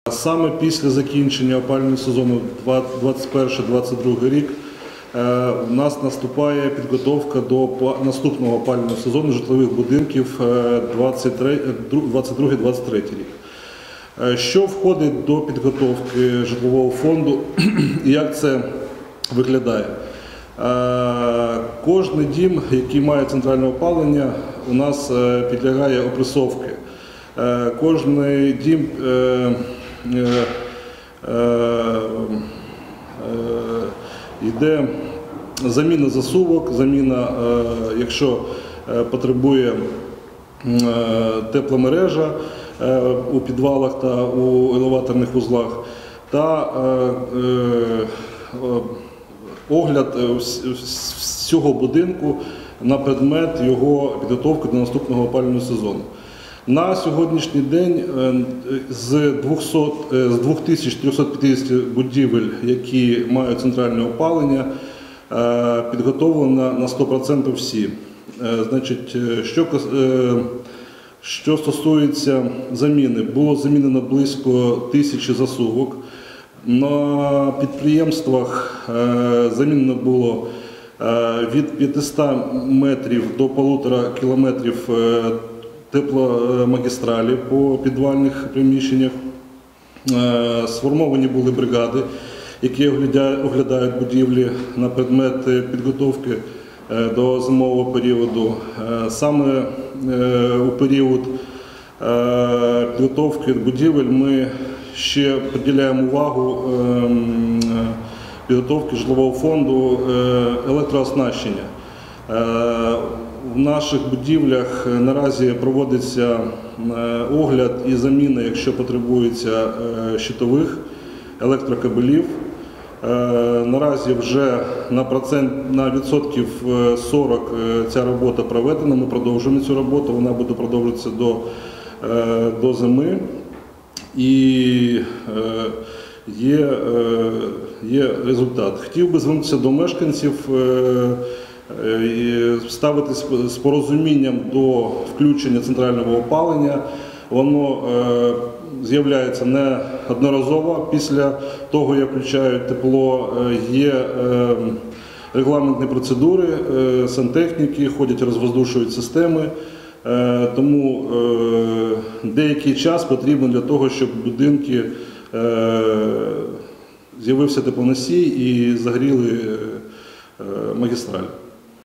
Саме після закінчення опалювального сезону 2021-2022 рік у нас наступає підготовка до наступного опалювального сезону житлових будинків 2022-2023 рік. Що входить до підготовки житлового фонду і як це виглядає? Кожний дім, який має центральне опалення, у нас підлягає опресовці. Кожний дім йде заміна засувок, заміна, якщо потребує тепломережа у підвалах та у елеваторних вузлах, та огляд всього будинку на предмет його підготовки до наступного опалювального сезону. На сьогоднішній день з 2350 будівель, які мають центральне опалення, підготовлено на 100% всі. Значить, що стосується заміни, було замінено близько 1000 засувок. На підприємствах замінено було від 500 метрів до 1,5 кілометрів тепломагістралі по підвальних приміщеннях. Сформовані були бригади, які оглядають будівлі на предмет підготовки до зимового періоду. Саме у період підготовки будівель ми ще приділяємо увагу підготовки житлового фонду електрооснащення. В наших будівлях наразі проводиться огляд і заміна, якщо потребується, щитових електрокабелів. Наразі вже на відсотків 40 ця робота проведена, ми продовжуємо цю роботу, вона буде продовжуватися до зими. І є результат. Хотів би звернутися до мешканців, ставитись з порозумінням до включення центрального опалення. Воно з'являється не одноразово після того, як включають тепло. Є регламентні процедури, сантехніки, ходять, розвоздушують системи. Тому деякий час потрібен для того, щоб в будинки з'явився теплоносій і загріли магістраль.